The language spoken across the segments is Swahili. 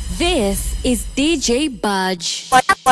This is DJ Budge.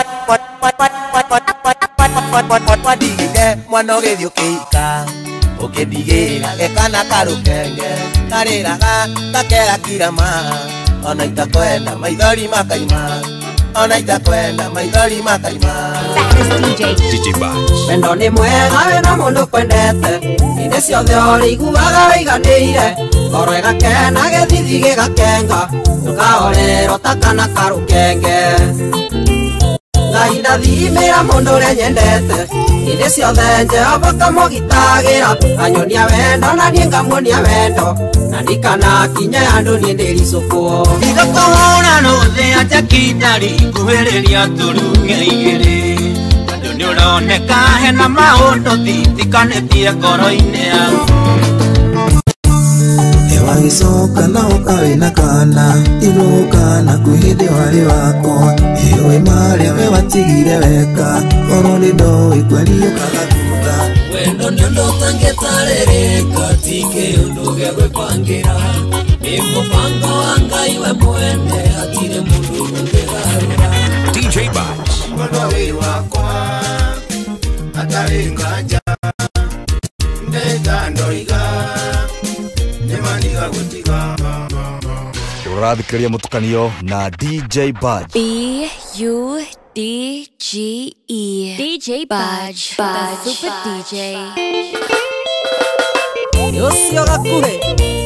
Mwana gethi ukika ukidigirira gekana karukenge kariraga takera kirama ona itakwenda maithori makaima ona itakwenda maithori makaima. That is DJ Budge. Wendo ni mwega wena mundu kwendete inde ciothe origuaga wiganire ngoro igakena gethithi gigakenga ndukahorero takana karukenge Ngahinda thimira mundu uria nyendete inde ciothe Jehova kamugitagira anyonia wendo na nie ngamuonia wendo na ndikana kinya andu nie ndiricukuo igakohora nothe aja kindari kuhiriria turuge igiri andu ni uroneka hena maundu thitikanetie ngoro-ini yaku Wagicoka na ukawe na kana igoka na kwihinde wari wako iwe maria we watigire weka oro ni ndo ikweli ukagathutha wendo ni undu utangitarĩrĩka ti kĩũndũ gĩa gwĩpangira nĩ mũbango wa Ngai we mwene hatirĩ mũndũ ũngĩgarũra. DJ Budge. Mwana wĩ wakwa atarĩ nganja ndĩtandoiga Ũrathikĩrĩria mũtukanio na DJ Budge. B-U-D-G-E. DJ Budge, the super DJ. Yosio gakuhe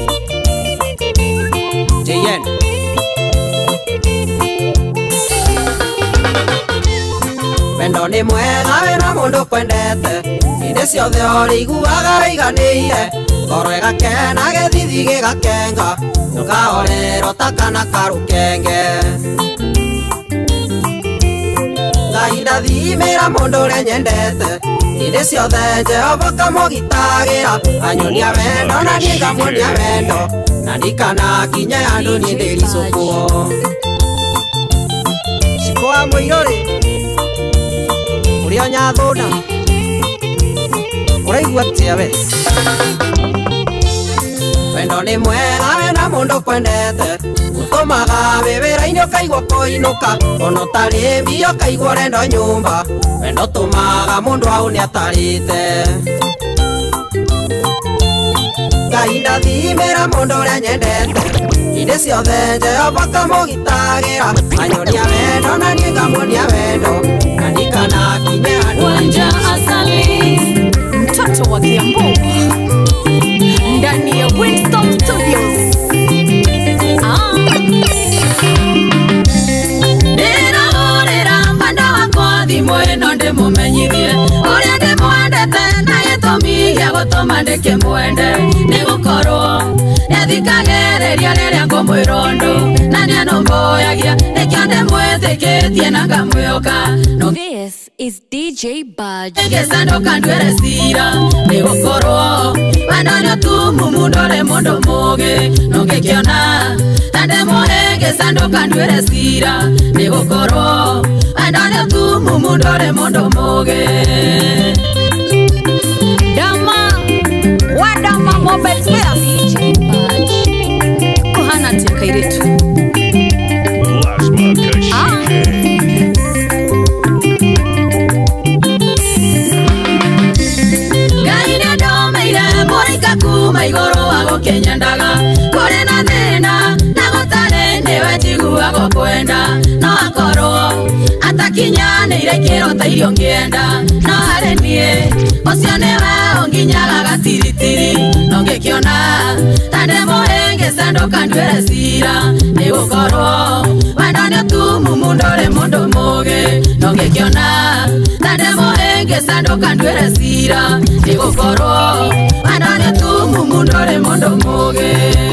JN Wendo ni mwega wena mundu kwendete inde ciothe origuaga wiganire ngoro igakena gethithi gigakenga ndukahorero takana karukenge Ngahinda thimira mundu uria nyendete inde ciothe Jehova kamugitagira anyonia wendo na nie ngamuonia wendo na ndikana kinya andu nie ndiricukuo Cikoa muirori uria nyathuna uraigua atia we Wendo ni mwega wena mundu kwendete utumaga wĩwĩra-inĩ ũkaigua kũinũka ona ũtarĩ mbia ũkaigua ũrenda nyũmba wendo ũtũmaga mũndũ au nĩ atarĩte Ngahinda thimĩra mũndũ ũrĩa nyendete inde ciothe Jehova kamũgitagĩra anyonia wendo na niĩ ngamuonia wendo na ndikana kinya andũ Wanja Asali, mtoto wa Kiambu, ndani ya Winston Studios. Nĩrahũrĩra mwenda wakwa thimũ ĩno ndĩmũmenyithie ũrĩa ndĩmwendete na gĩtũmi gĩa gũtũma ndĩkĩmwende nĩgũkorwo nĩathikagĩrĩria rĩrĩa ngũmwĩra ũndũ na nĩanũmbũyagia nĩkĩo ndĩmwĩtĩkĩtie na ngamwĩhoka This is DJ Budge. ngĩcanũka nduĩre cira nĩgũkorwo wendo nĩũtumu mũndũ ũrĩ mũndũ mũũgĩ nũngĩkĩona na ndĩmũhe ngĩcanũka nduĩre cira nĩgũkorwo wendo nĩũtumu mũndũ ũrĩ mũndũ mũũgĩ Dama, wadama mobetea DJ Budge. Kuhana tikairitu. kuma igoro wa gũkĩnyendaga kũrĩ na thĩna na gũtarĩ nĩwe njiguaga kwenda no akorwo atakinyanĩire ikĩro ta irio ngĩenda no harĩ niĩ ũcio nĩwe ũnginyaga gatiritiri no ngĩkĩona ta ndĩmũhe ngĩcanũka nduĩre cira nĩgũkorwo wendo nĩũtumu mũndũ ũrĩ mũndũ mũũgĩ no ngĩkĩona ta ndĩmũhe ngĩcanũka nduĩre cira nĩgũkorwo wendo nĩũtumu mũndũ ũrĩ mũndũ mũũgĩ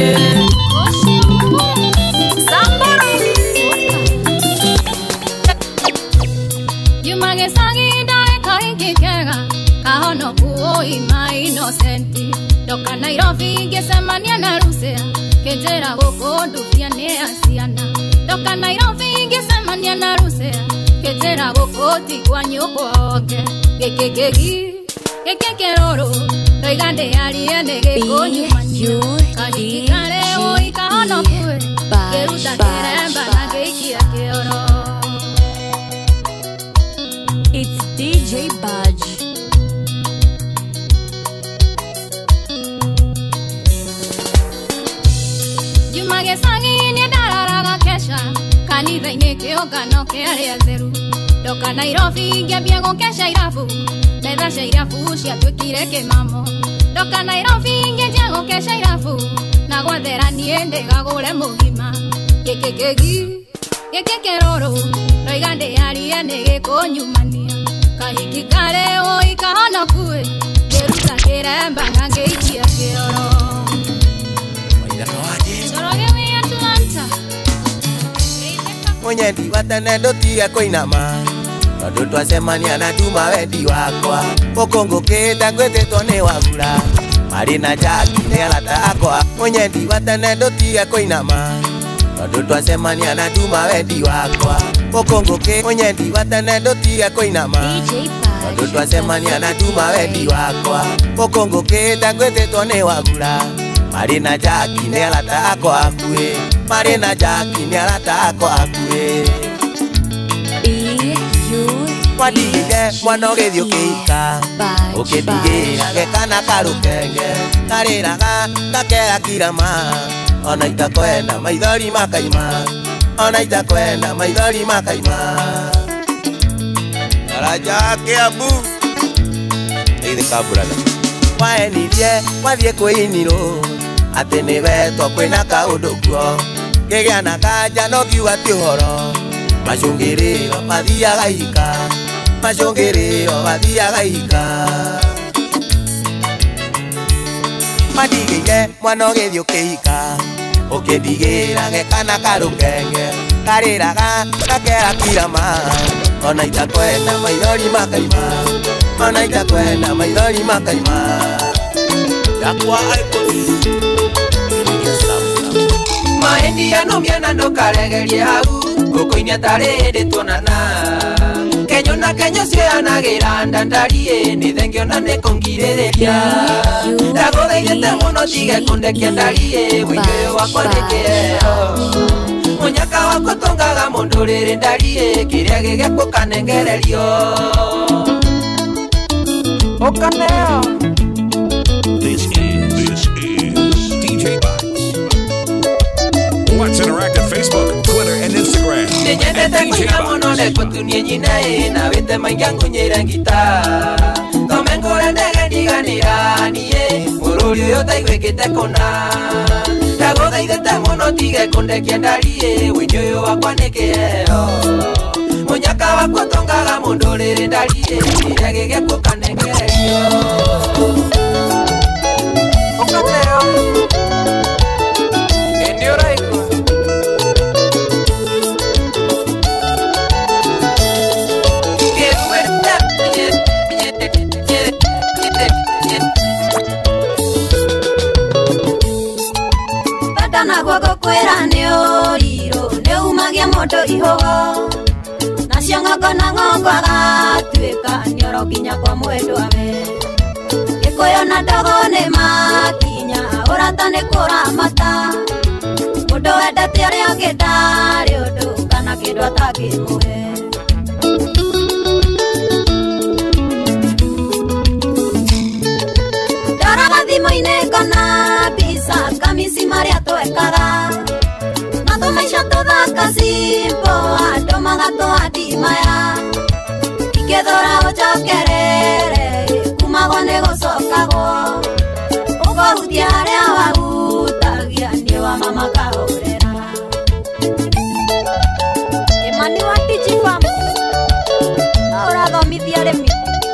Yumage sagida kaingi kega kahono kuoi mai innocenti doka Nairobi ngesemania na Rusea kejera gokondo fiane asiana doka Nairobi ngesemania na Rusea kejera gokoti kwa nyoko oke kekekegi kekekeroro toigande aliene gekonyumanya kadikare oi kahono kue keruta keremba na ngeikia kioro. It's DJ Budge. Juma gĩcagi-inĩ ndararaga kesha kanitha-inĩ kĩũngano kĩarĩa theru. Ndoka Nairobi ngĩambia gũkeca irabu, metha cia irabu ciatuĩkire kĩmamo. Ndoka Nairobi ngĩambia gũkeca irabu, na gwathera niĩ ndĩgagũre mũgima. Gĩkĩ kĩrũrũ roiga ndĩarie nĩ gĩkũnyumania. Kahiki karĩ ũi kahonoku ngĩruta kĩremba na ngĩikia kĩoro. Munyendi watene ndutige kuinama tondu twacemania na nduma wendi wakwa ukungukite ngwititwo ni wagura mari na jaki ni arata akwa. Munyendi watene ndutige kuinama tondu twacemania na nduma wendi wakwa ukungukite. Munyendi watene ndutige kuinama tondu twacemania na nduma wendi wakwa ukungukite ngwititwo ni wagura mari na jaki ni arata akwa akue. Mari na jaki ni arata akwa akue. Wadige mwana ũgĩthiĩ ũkĩika ũkĩndigĩra gekana karũkenge karĩraga gakera kirama ona itakwenda maithori makaima ona itakwenda maithori makaima. Daraja Kiambu ithika brother waenirie wathiĩ kwĩinirwo atĩ nĩwe twakwĩna kaũndũ kuo ngĩgĩa na kanja no ngiuga ti ũhoro. Macũngĩrĩro mathiaga ika, macũngĩrĩro mathiaga ika. Mandigĩire mwana ũgĩthiĩ ũkĩika ũkĩndigĩra gekana karũkenge karĩraga gakera kirama ona itakwenda maithori makaima ona itakwenda maithori makaima. Yakwa Maendia no miana no karegerie hau gukoinia tarĩ hĩndĩ tuonana. Kenyo na kenyo cianagira ndandarie ni thengio na nĩ kũngirĩrĩria. Ndagũthaithĩte mũno tige kũndekia ndarie wĩingĩ wakwa nĩ kĩheo. Mũnyaka wakwa tongaga mũndũ rĩrĩ ndarie kĩrĩa gĩgĩkwo kanengererio. Ũkaneo. This is DJ Budge. Let's interact at Facebook, Twitter, and Instagram. Ninyendete kunya muno nekutunie nyine na wite maingia ngunyire ngita. Tomengore ndege ndiganira niye bururi uyu taigwikite kona. Ndagũthaithĩte mũno tige kũndekia ndarie wĩinĩ ũyũ wakwa nĩ kĩheo. Mũnyaka wakwa tongaga mũndũ rĩrĩ ndarie kĩrĩa gĩgĩkwo kanengererio. Ũkaneo ĩnĩ ũraigua. Naguo gũkwĩra nĩ ũrirũ nĩ umagia mũndũ ihũgũ nacio ng'ongo na ng'ongo agatuĩka nĩoro nginya kwa mwendwawe. Gĩkũyũ na ndogo nĩ makinya ũrata nĩ kũramata mũndũ wendete ũrĩa ũngĩ ndarĩ ũndũ kana kĩndũ atangĩmũhe. Ndoraga thimũ-inĩ ngona mbica kamisi marĩa twekaga matũmaica tũthaka simbo andũ magatũandimaya ingĩthũra ũnjokerere kumagwo nĩ gũcokagwo ũkũhutia harĩa wahutagia nĩ wa mama kahũrera. Imani wa Tichifam no ũrathomithia arĩmi.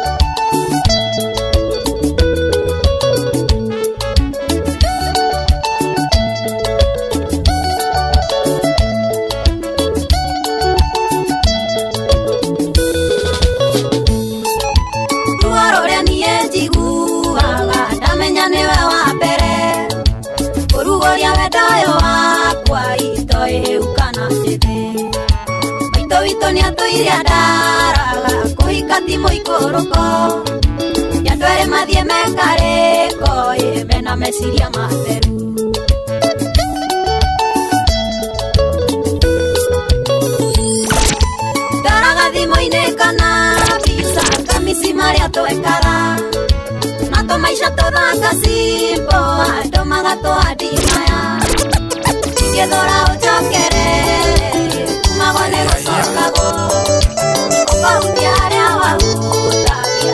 Atuiria ndaraga kũhika timũ ikũrũko andũ erĩ mathiĩ mekarĩko mena meciria matheru. maria twekara na tumaisha tuthaka simbo andu magatwadimaya igithora uchokere magone gucokago ukautia aria wahutagia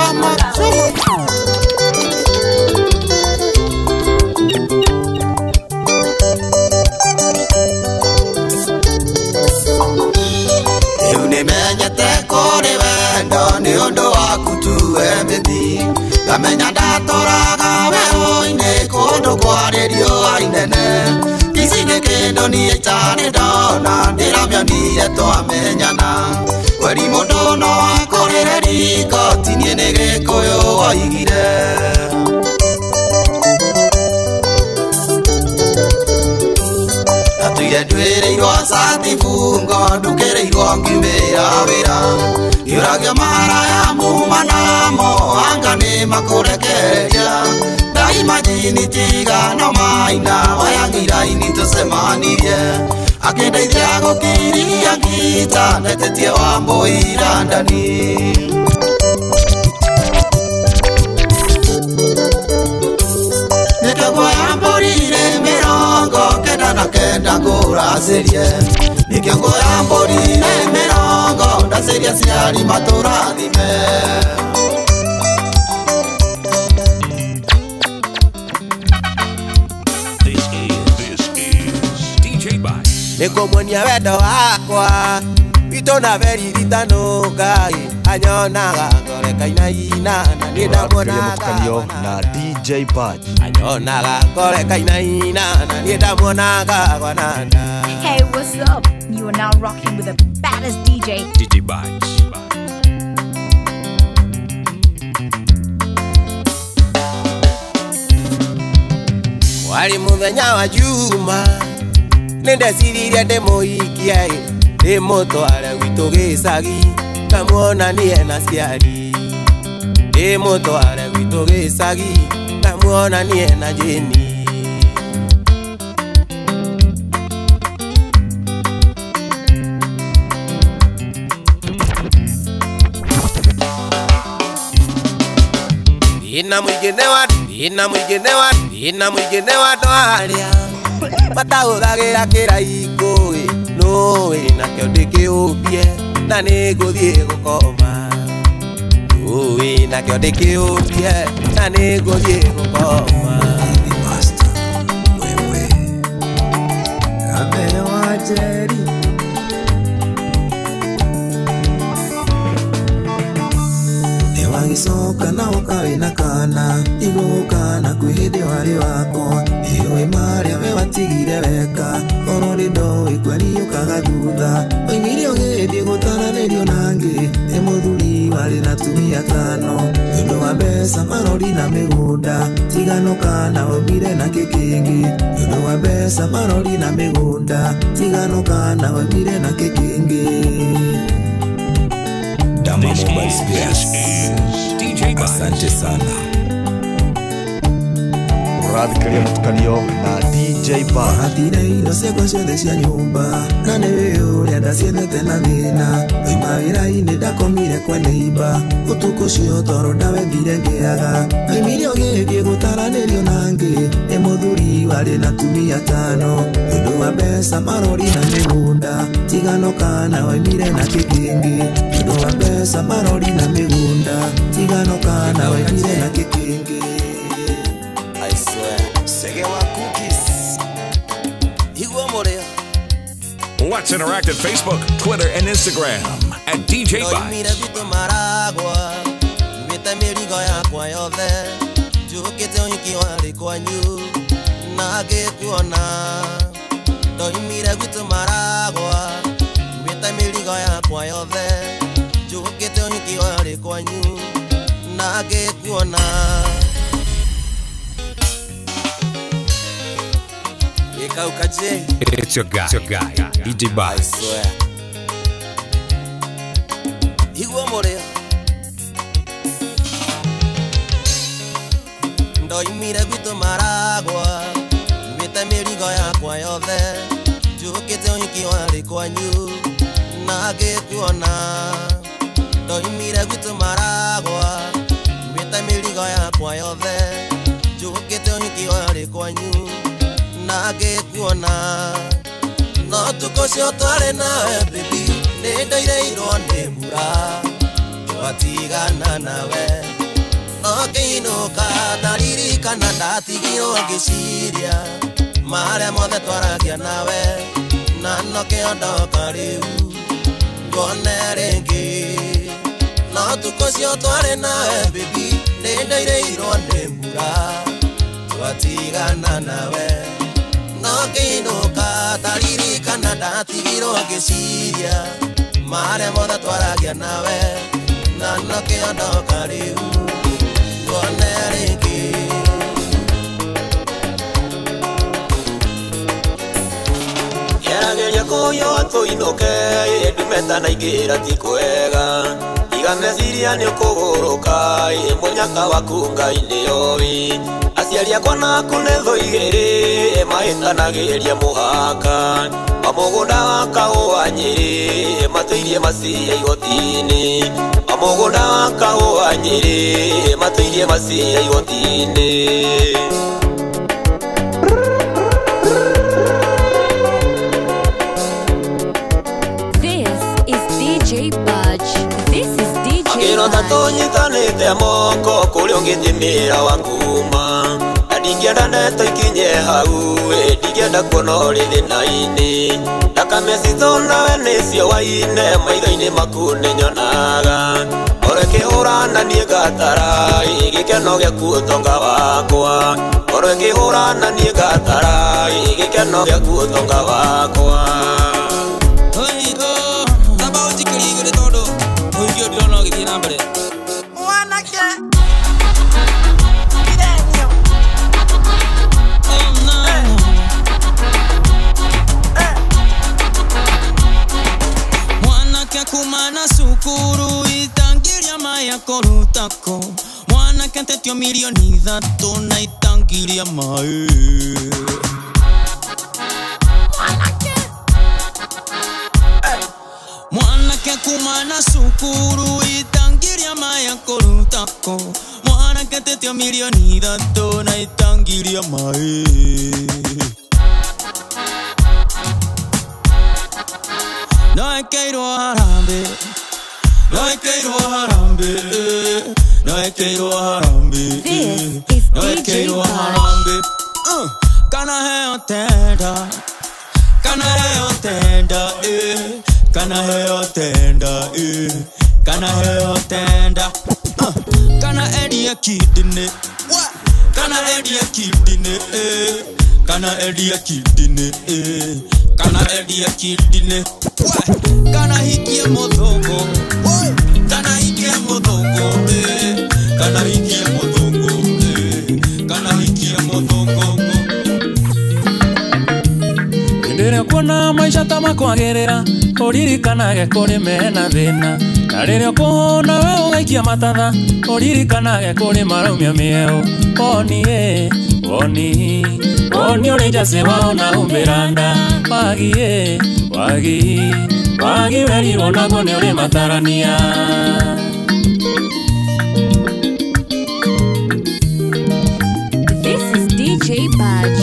nimenyete kuri wendo ni undu waku tu emethi ngamenya ndatoraga werũ-inĩ kũndũ kwarĩ riũa inene ici nĩ kĩndũ niĩ itarĩ ndona ndĩramĩonire twamenyana kweri mũndũ no akũrĩre riko ti niĩ nĩ gĩkũyũ woigire Tuire ndwĩrĩirwo Satifungo ndukĩrĩirwo ngiumĩra wĩra nĩũragio maharaya muma namo anga nĩ makũrekereria ndaima njini tigano maina wayang'ira-inĩ tũcemanirie akĩndeithia gũkiria ngita ndetetie Wambũi Ndani nĩkĩguoya mbũrire mĩrongo kenda na kenda ngũracĩrie nĩkĩguoya mbũrire mĩrongo ndacĩrie ciari matũrathime This is DJ Bite. Nĩkũmuonia wendo wakwa witũ na veririthano Ngai anyonaga ngorekainaina na nĩndamuonaga na DJ Bite. anyonaga ngorekainaina na nĩndamuonaga gwananda. Hey, what's up? You are now rocking with the baddest DJ. DJ Bite. Wari muthenya wa juma nĩndeciririe ndĩmũhikie ndĩmũtware gwitũ gĩcagi ngamuonanie na ciari ndĩmũtware gwitũ gĩcagi ngamuonanie na Jeni ina mwingine wa ndwarĩa matahũthagĩra kĩraiko nũĩ nakĩo ndĩkĩũmbie na nĩngũthiĩ gũkoma nũĩ nakĩo ndĩkĩũmbie na nĩngũthiĩ gũkoma wewe amewa Jerry wagicoka na ukawe na kana igũka na kwĩhĩndĩ warĩ wako ĩũĩ marĩa we watigire weka korwo nĩ ndoĩ kweri ũkaga thutha oimire ũgĩthiĩ gũtaranĩrio nangĩ nĩ mũthuri warĩ na tumia tano nĩũndũ wa mbeca marori na mĩgũnda tiganũka na waumire na kĩkĩngĩ nĩũndũ wa mbeca marori na mĩgũnda tiganũka na waumire na kĩkĩngĩ This is DJ Bite. Asante sana. Mũrathikĩria mũtukanio na DJ Bite. Wahatire indo ciakwa ciothe cia nyũmba na nĩwe ũrĩa ndaciendete na thĩna oima wĩra-inĩ ndakomire kwa neiba ũtukũ ũcio toro ndawethire ngĩaga oimire ũgĩthiĩ gũtaranĩrio nangĩ nĩ mũthuri warĩ na tumia tano nĩũndũ wa mbeca marori na mĩgũnda tiganoka na waumire na kĩkĩngĩ nĩũndũ wa mbeca marori na mĩgũnda tiganoka na waumire na kĩkĩngĩ. I swear Segewa cookies Igua Morea. Let's interact at Facebook, Twitter, and Instagram at DJ Noimire Bite. vitu maragwa Mwite mĩrigo yakwa yothe njũkĩte ũhiki warĩ kwanyu na ngĩkuona Noimire vitu maragwa Mwite mĩrigo yakwa yothe njũkĩte ũhiki warĩ kwanyu na ngĩkuona It's your guy, DJ I Bite. swear Igua Morea. Ndoimire gwitũ maragwa Mwite mĩrigo yakwa yothe njũkĩte ũhiki warĩ kwanyu na ngĩkuona Ndoimire gwitũ maragwa angĩkuona no tukocio tware nawe baby nĩndoireirwo nĩ mbura twatigana nawe no ngĩinũka ndaririkana ndatigirwo ngĩciria marĩa mothe twaragia nawe na no kĩondoka rĩu ngone rĩngĩ no tukocio tware nawe baby nĩndoireirwo nĩ mbura twatigana nawe no ngĩinũka ndaririkana ndatigirwo ngĩciria marĩa mothe twaragia nawe na no kĩondoka rĩu ngone rĩngĩ Gerageria kũyũa tũinũke ndumeta na ingĩra ti kwega iga meciria nĩ ũkũgũrũka mũnyaka waku Ngai nĩoĩ aciari akwa naku nĩ thũ igĩrĩ mahĩtanagĩria mũhaka wa mũgũnda wa kahũa Nyĩrĩ matũirie macia igoti-inĩ wa mũgũnda wa kahũa Nyĩrĩ matũirie macia igoti-inĩ Akĩrota tũnyitanĩte moko kũrĩa ũngĩthimĩra wa kuma na ndingĩenda ndeto ikinye hau ndingĩenda kuona ũrĩ thĩna-inĩ thakame citũ nawe nĩcio waine maitho-inĩ maku nĩnyonaga oro ĩkĩhũrana niĩ ngatara gĩkeno gĩaku ũtonga wakwa oro ĩkĩhũrana niĩ ngatara gĩkeno gĩaku ũtonga wakwa Kumana sukuru itangiria maya korutako mwanake tetio milioni 3 na itangiria mai mwanake kumana sukuru itangiria maya korutako mwanake tetio milioni 3 na itangiria mai Noekeirwo harambe Noekeirwo harambe Noekeirwo harambe Noekeirwo harambe Kana heo tenda Kana heo tenda Kana heo tenda Kana heo tenda Kana edia kidine Kana edia kidine Kana edia kidine Kana edia kidine Kana hikie modongo Kana hikie modongo Kana hikie modongo Kana hikie modongo Ndĩrĩa kuona maisha ta makwagĩrĩra ũririkanage kũrĩ mena thĩna na rĩrĩa ũkũhũna we ũgaikia matatha ũririkanage kũrĩ maraumia mĩeo woni woni woni ũrĩ njacĩ waona umbĩra nda wagi wagi wagi werirwo naguo nĩ ũrĩ matarania This is DJ Baj.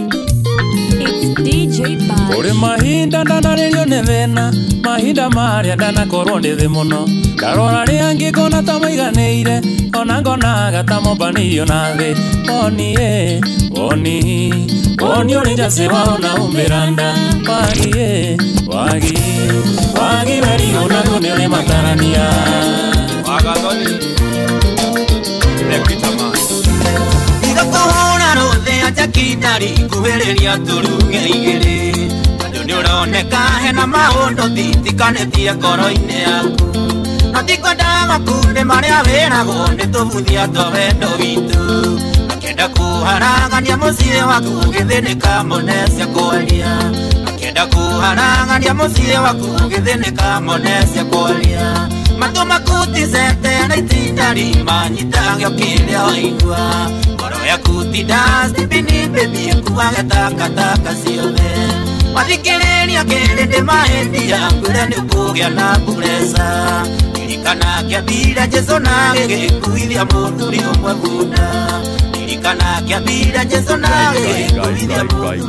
Ore mahinda ndanarĩrio nĩ thĩna mahinda marĩa ndanakorwo ndĩ thĩ mũno ndarora rĩa ngĩkona ta maiganĩire ona ngonaga ta mombanĩirio na thĩ woni woni woni ũrĩ njacĩ waona umbĩra nda wagi wagi wagi werirwo naguo nĩ ũrĩ matarania wagathoni Lekitama Igakohora rothe aja kitari kuhĩrĩria tũruge igĩrĩ tondũ nĩ ũroneka hena maũndũ thitikanetie ngoro-inĩ yaku na tikwendaga kunde marĩa wĩragwo nĩ tũbuthia twa wendo witũ akĩenda kũharagania mũciĩ waku ũgĩthĩnĩka mone cia kwaria akĩenda kũharagania mũciĩ waku ũgĩthĩnĩka mone cia kwaria matũ makuticete na itinda rimanyitagio kĩrĩa waigua ngoro yaku ti dustbin baby ĩkuage takataka ciothe wathikĩrĩria kĩrĩndĩ mahĩndia ngwĩre nĩ ũkũgĩa na mburesa ririkana kĩambire Jesũ na gĩgĩkuithia mũthuri ũmwe bunda Ririkana kiambira Jesu nawe kuithia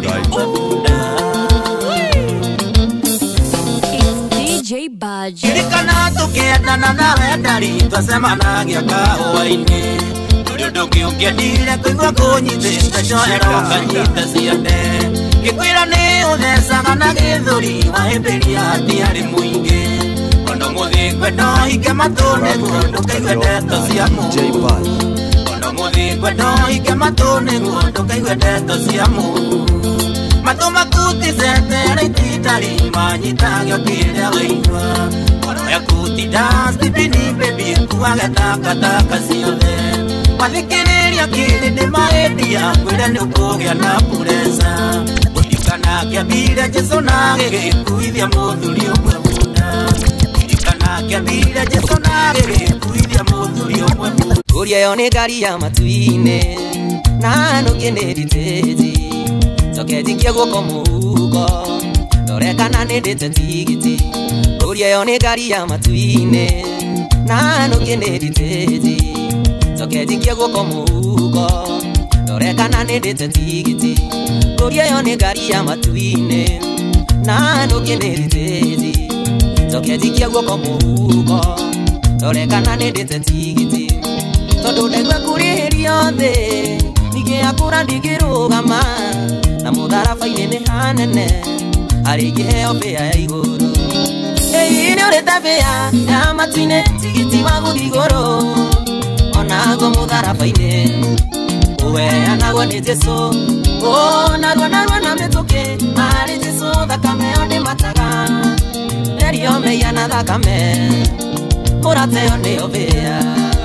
DJ Budge. Ririkana tukiendana nawe ndari twasemanagia kahoa-inĩ ũrĩa ũndũ ũngĩ ũngĩendire kũigua kũnyitĩte coera ũkanyita ciande ngĩkwĩra nĩ ũthecaga na gĩthũri wahĩmbĩria hatiarĩ mũingĩ ona mũthĩ ngwenda ũhike matũ nĩguo ndũkaigue ndeto cia mũndũ ona mũthĩ ngwenda ũhike matũ nĩguo ndũkaigue ndeto cia mũndũ matũ makutizete na itindarĩ manyitagio kĩrĩa waigua oroya kutinda stipini baby kuage takataka ciothe mathikĩrĩria kĩrĩ nĩ mahĩndia kwĩra nĩ ũkũgĩa na puresa ririkana kĩambire Jesu na gĩgĩkuithia mũthuri ũmwe mũnda ririkana kĩambire Jesu na gĩgĩkuithia mũthuri ũmwe mũnda Kuria yo nĩ ngari ya matu-inĩ na nũngĩ nĩ ritĩti cokejikia guoko mũhuko ndore kana nĩ ndĩte tigiti Kuria yo nĩ ngari ya matu-inĩ na nũngĩ nĩ ritĩti cokejikia guoko mũhuko ndore kana nĩ ndĩte tigiti Kuria yo nĩ ngari ya matu-inĩ na nũngĩ nĩ ritĩti cokejikia guoko mũhuko ndore kana nĩ ndĩte tigiti tondũ ndaigua kũrĩhĩrio thĩ ningĩ akũra ndingĩrũgama na mũtharaba-inĩ nĩ hanene harĩ ingĩheo mbĩa ya igũrũ ĩĩ nĩ ũrĩ ta mbĩa ya matu-inĩ tigiti wa gũthiĩ igũrũ onaguo mũtharaba-inĩ ũheanagwo nĩ Jesu narua na mĩtũkĩ harĩ Jesu thakame ĩyo ndĩmataga merio mĩia na thakame mũrateo nĩyo mbĩa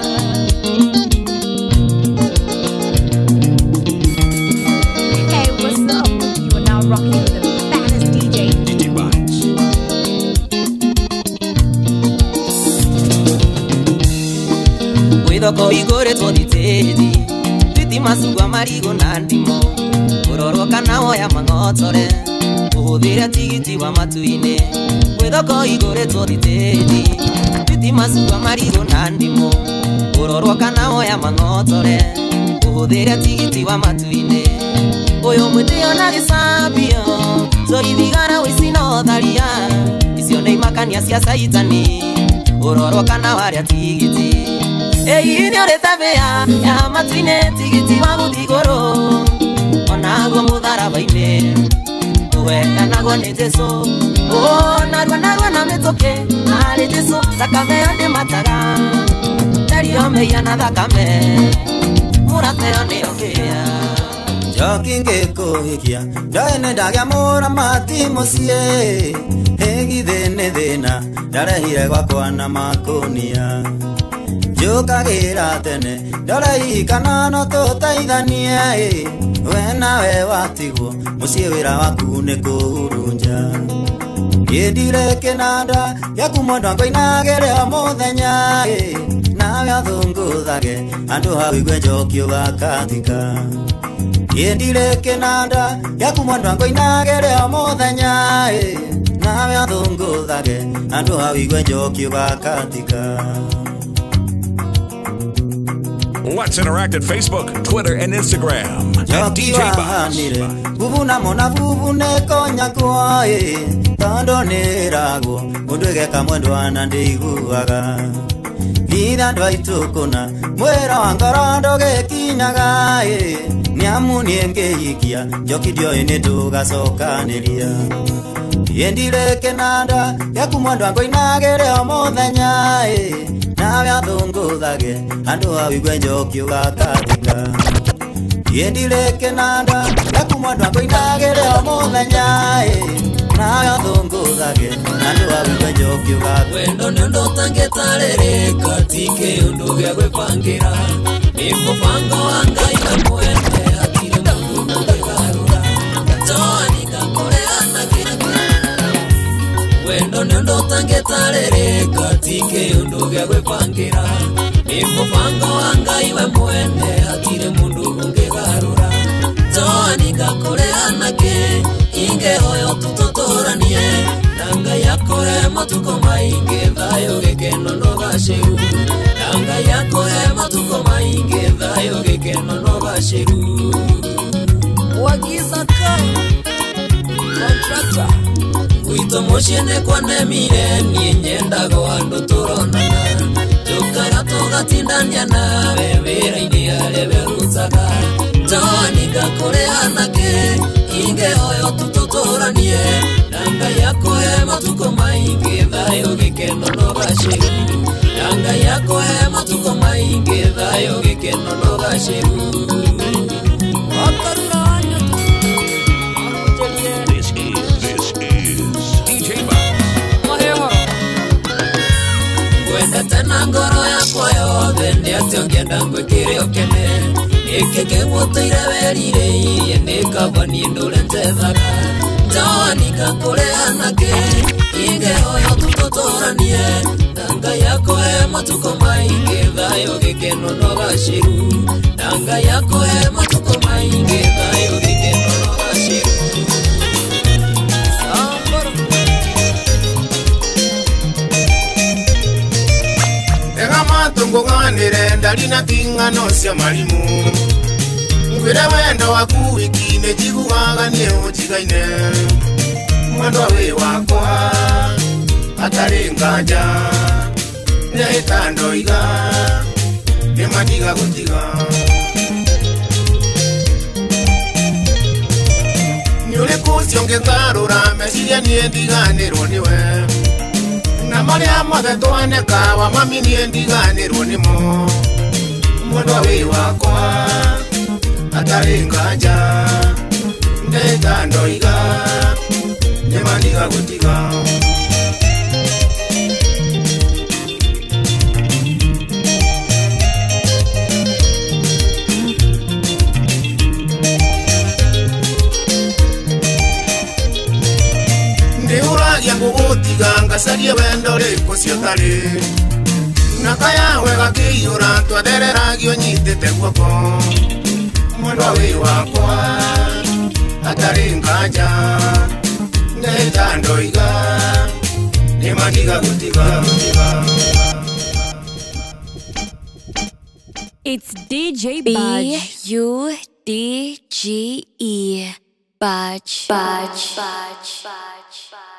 Rocking with the baddest DJ Budge. Withoko igũrĩtwo thitĩji thitima cugua marigũ na ndimũ ũrorwo kana woya mang'otore ũhũthĩre tigiti wa matu-inĩ withoko igũrĩtwo thitĩji thitima cugua marigũ na ndimũ ũrorwo kana woya mang'otore ũhũthĩre tigiti wa matu-inĩ Uyu mwitio na gĩcambio Zorithigara wĩci na ũtharia Icio nĩ imakania cia caitani Ũrorwo kana warĩa tigiti Ĩĩ nĩ ũrĩ ta mbĩa ya matu-inĩ tigiti wa gũthiĩ igũrũ Onaguo mũtharaba-inĩ ũheanagwo nĩ Jesu narua na mĩtũkĩ harĩ Jesu thakame ĩyo ndĩmataga Terio mĩia na thakame mũrateo nĩyo mbĩa Joki ngĩkũhikia ndoĩ nĩ ndagĩa mũramati mũciĩ hĩgithĩ nĩ thĩna ndarehire gwakwa na makũnia njũkagĩra tene ndorei kana no tũteithanie we nawe watigwo mũciĩ wĩra waku nĩ kũhurunja gĩndire kĩnanda gĩaku mũndũ ngoinagĩre o mũthenya nawe athũngũthage andũ hau igwe njokio gakathika Yendire kĩnanda gĩaku mũndũ ngoinagĩre o mũthenya nawe athũngũthage andũ hau igwe njokio gakathika Let's interact at Facebook, Twitter, and Instagram at DJ Budge. Bubu na mona bubu neko nyakwa tando nerago mundwege kamwendo na ndiguaga Ida ndwaitukuna mwera wangorondo gekinyaga Niamunie ngehikia njoki ndioĩ nĩtũgacokanĩria Yendire kĩnanda gĩaku mwendwa ngoinagĩre o mũthenya nawe athũngũthage andũ hau igwe njoki ũgakathika Yendire kĩnanda gĩaku mwendwa ngoinagĩre o mũthenya nawe athũngũthage andũ hau igwe njoki ũgakathika Wendo nĩ ũndũ ũtangĩtarĩrĩka ti kĩũndũ gĩa gwĩbangĩra nĩ mũbango wa Ngai na mwene hatirĩ mũndũ ũngĩgarũra Toanika kũreanagira Wendo nĩ ũndũ ũtangĩtarĩrĩka ti kĩũndũ gĩa gwĩbangĩra nĩ mũbango wa Ngai we mwene hatirĩ mũndũ ũngĩgarũra Toanika kũreanake ingĩhoyo tũtũtũranie na Ngai akũhe matukũ maingĩ thayũ gĩkeno na ũgacĩru na Ngai akũhe matukũ matuko maingi thayo gikeno no bashiru wagisaka contractor wito moshene kwa nemire ni nyendaga wandu turonana tukara tugatindania nawe wira-ini aria berutaga toni gakoreana ke inge oyo tututuranie nanga yako matuko maingi thayo gikeno no bashiru nanga yako matuko maingi thayo gikeno no bashiru This is DJ Baj. Gwenda tena ngoro yakwa yothe ndi ati ongienda ngwikire okene ikeke mutuire werire irie nikabani ndure ntethaga njawani gakureanake inge oyo tututuranie nanga yako matuko maingi thayo gikeno no bashiru nanga yako matuko maingi thayo gikeno no bashiru Tunguganire ndarina tingano cia marimu ngwire wendo waku wikine jigugaga nie ujigaine mwendo wi wakwa atari nganja ne itando iga ne madiga gutiga nyure kusionge ngarura meciria nie ndiganirwo niwe na maria mothe twaneka wa mami nie ndiganirwo nimo mwendo wi wakwa atari nganja ndetando iga nemaniga gutiga ndiuragia ngugutiga ngacarie wendo riko ciotari nakaya wega kiyura twadereragio nyitite guoko mwendo wi wakwa atari nganja ndetando iga nemaniga gutiga. It's DJ Baj. B-U-D-G-E. Baj. Baj. Baj. Baj. Baj.